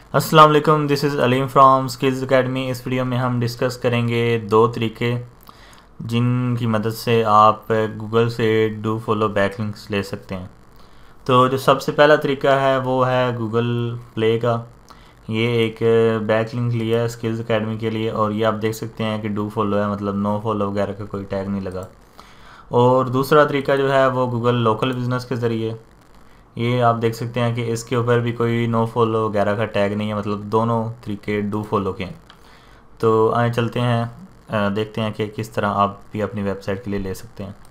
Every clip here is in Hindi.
अस्सलाम वालेकुम, this is Aleem from skills academy. इस वीडियो में हम डिस्कस करेंगे दो तरीके जिनकी मदद से आप गूगल से डू फॉलो बैकलिंक्स ले सकते हैं। तो जो सबसे पहला तरीका है वो है गूगल प्ले का। ये एक बैकलिंक लिया है स्किल्स एकेडमी के लिए, और ये आप देख सकते हैं कि डू फॉलो है, मतलब नो फॉलो वगैरह का कोई टैग नहीं लगा। और दूसरा तरीका जो है वो गूगल लोकल बिजनेस के ज़रिए, ये आप देख सकते हैं कि इसके ऊपर भी कोई नो फॉलो वगैरह का टैग नहीं है, मतलब दोनों तरीके डू फॉलो के हैं। तो आए चलते हैं, देखते हैं कि किस तरह आप भी अपनी वेबसाइट के लिए ले सकते हैं।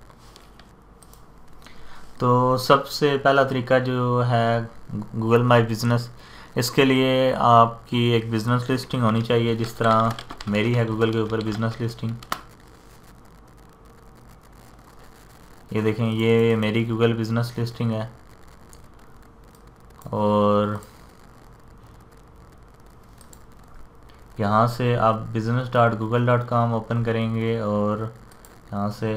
तो सबसे पहला तरीका जो है गूगल माई बिज़नेस। इसके लिए आपकी एक बिज़नेस लिस्टिंग होनी चाहिए, जिस तरह मेरी है गूगल के ऊपर बिज़नेस लिस्टिंग। ये देखें, ये मेरी गूगल बिज़नेस लिस्टिंग है। और यहाँ से आप business.google.com ओपन करेंगे और यहाँ से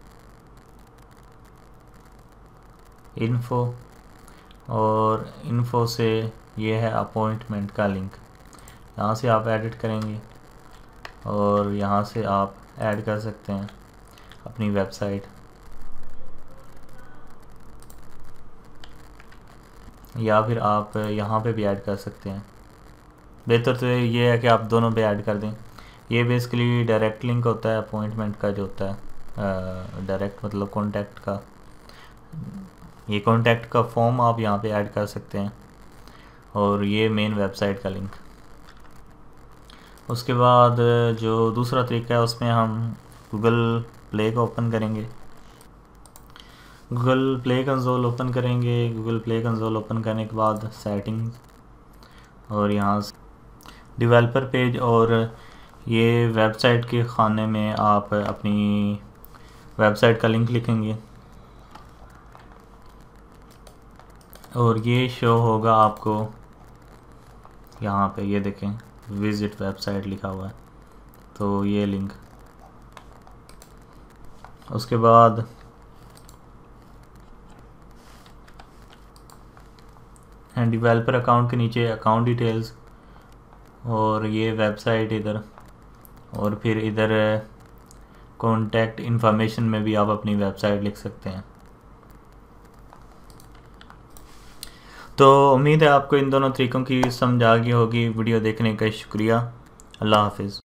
इन्फो, और इन्फो से ये है अपॉइंटमेंट का लिंक, यहाँ से आप एडिट करेंगे और यहाँ से आप ऐड कर सकते हैं अपनी वेबसाइट, या फिर आप यहाँ पे भी ऐड कर सकते हैं। बेहतर तो ये है कि आप दोनों पे ऐड कर दें। ये बेसिकली डायरेक्ट लिंक होता है अपॉइंटमेंट का जो होता है, डायरेक्ट मतलब कॉन्टैक्ट का। ये कॉन्टैक्ट का फॉर्म आप यहाँ पे ऐड कर सकते हैं, और ये मेन वेबसाइट का लिंक। उसके बाद जो दूसरा तरीका है उसमें हम गूगल प्ले को ओपन करेंगे। गूगल प्ले कंसोल ओपन करेंगे। गूगल प्ले कंसोल ओपन करने के बाद सेटिंग्स, और यहाँ से डेवलपर पेज, और ये वेबसाइट के खाने में आप अपनी वेबसाइट का लिंक लिखेंगे और ये शो होगा आपको यहाँ पे। ये देखें, विजिट वेबसाइट लिखा हुआ है, तो ये लिंक। उसके बाद डेवलपर अकाउंट के नीचे अकाउंट डिटेल्स, और ये वेबसाइट इधर, और फिर इधर कॉन्टैक्ट इन्फॉर्मेशन में भी आप अपनी वेबसाइट लिख सकते हैं। तो उम्मीद है आपको इन दोनों तरीक़ों की समझ आ गई होगी। वीडियो देखने का शुक्रिया। अल्लाह हाफिज़।